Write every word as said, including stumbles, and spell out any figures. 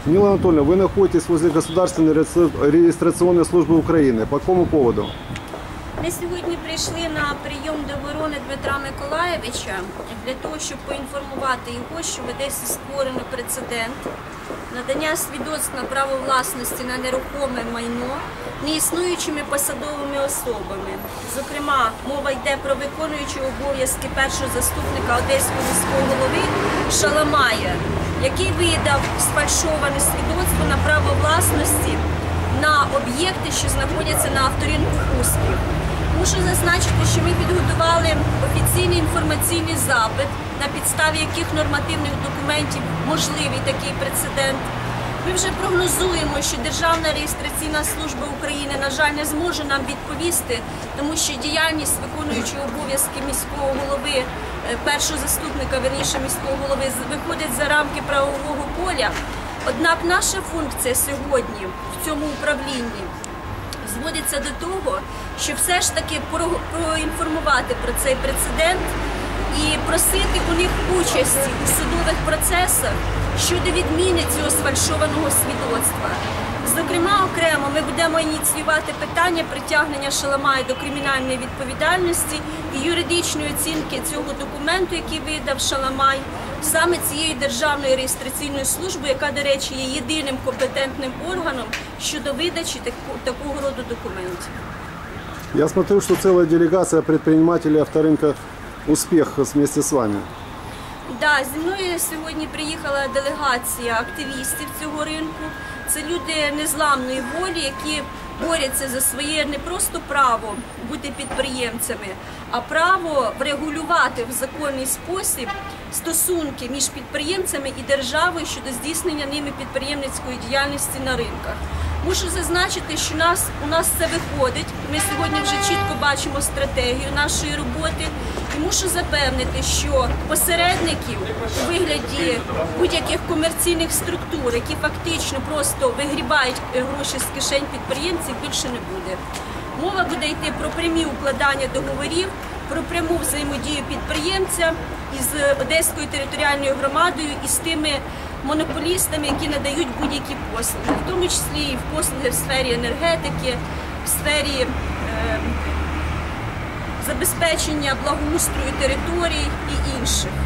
Мила Анатольевна, вы находитесь возле Государственной регистрационной службы Украины. По какому поводу? Ми сьогодні прийшли на прийом до оборони Дмитра Миколаєвича для того, щоб поінформувати його, що в Одесі створено прецедент надання свідоцтв на право власності на нерухоме майно неіснуючими посадовими особами. Зокрема, мова йде про виконуючого обов'язки першого заступника Одеського міського голови Шаламая, який видав сфальшоване свідоцтво на право власності на об'єкти, що знаходяться на авторинку «Успіх». Мушу зазначити, що ми підготували офіційний інформаційний запит, на підставі яких нормативних документів можливий такий прецедент. Ми вже прогнозуємо, що Державна реєстраційна служба України, на жаль, не зможе нам відповісти, тому що діяльність виконуючого обов'язки міського голови, першого заступника, вірніше, міського голови, виходить за рамки правового поля. Однак наша функція сьогодні в цьому управлінні зводиться до того, що все ж таки проінформувати про цей прецедент і просити у них участі у судових процесах щодо відміни цього сфальшованого свідоцтва. Зокрема, окремо ми будемо ініціювати питання притягнення Шаламая до кримінальної відповідальності і юридичної оцінки цього документу, який видав Шаламай, саме цієї Державної реєстраційної служби, яка, до речі, є єдиним компетентним органом щодо видачі такого роду документів. Я смотрю, что целая делегация предпринимателей авторынка «Успех» вместе с вами. Да, зі мною сьогодні приїхала делегація активістів цього ринку. Це люди незламної волі, які борються за своє не просто право бути підприємцями, а право врегулювати в законний спосіб стосунки між підприємцями і державою щодо здійснення ними підприємницької діяльності на ринках. Мушу зазначити, що нас, у нас це виходить. Ми сьогодні вже чітко бачимо стратегію нашої роботи. І мушу запевнити, що посередників у вигляді будь-яких комерційних структур, які фактично просто вигрібають гроші з кишень підприємців, більше не буде. Мова буде йти про прямі укладання договорів, про пряму взаємодію підприємця із Одеською територіальною громадою і з тими монополістами, які надають будь-які послуги, в тому числі і в послуги в сфері енергетики, в сфері е, забезпечення благоустрою територій і інших.